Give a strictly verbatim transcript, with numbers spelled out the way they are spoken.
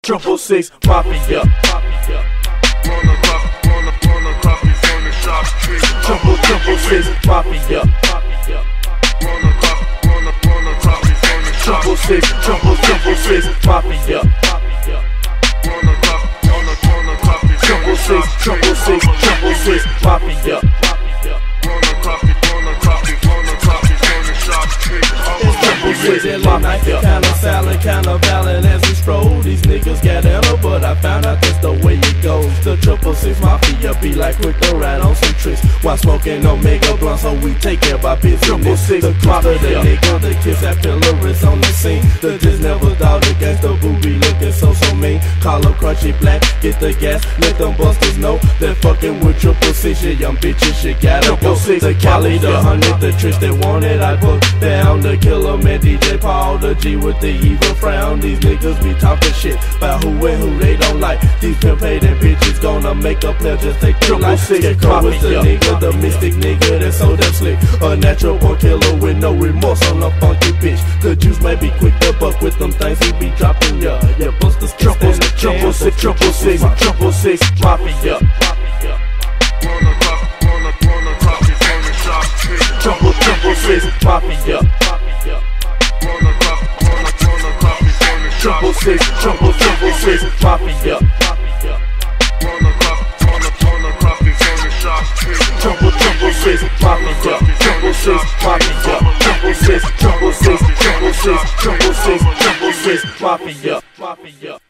Triple six Mafia. Triple triple six Mafia. Triple six, triple triple six Mafia. Triple six, triple six, triple six Mafia. Kinda silent, kinda valid as we stroll. These niggas got ammo, but I found out that's the way it goes. The triple six Mafia be like quick to ride on some tricks while smoking Omega blunt, so we take care of our business. The cluster, the nigga, the kids artillerists on the scene. The just never thought the gangsta booby looking so so mean. Call up Crunchy Black, get the gas, let them busters know that fucking with triple six, shit, young bitches shit gotta go. The Cali, the hundred, the tricks they wanted, I put down. The killer man, D J Paul, the G with the evil frown. These niggas be talking shit about who and who they don't like. These pimp paid and bitches gonna make a player just take their life. Scarecrow is the nigga, the mystic nigga that's so damn slick. A natural born killer with no remorse on a funky bitch. The juice may be quick to buck with them things he be dropping, ya. Yeah, busters triple six, triple six, triple six, triple six Mafia. Triple triple six Mafia. Triple six, triple triple six Mafia. Triple triple six Mafia. Triple six Mafia. Triple six, triple six, triple six, triple six, triple six Mafia. Mafia.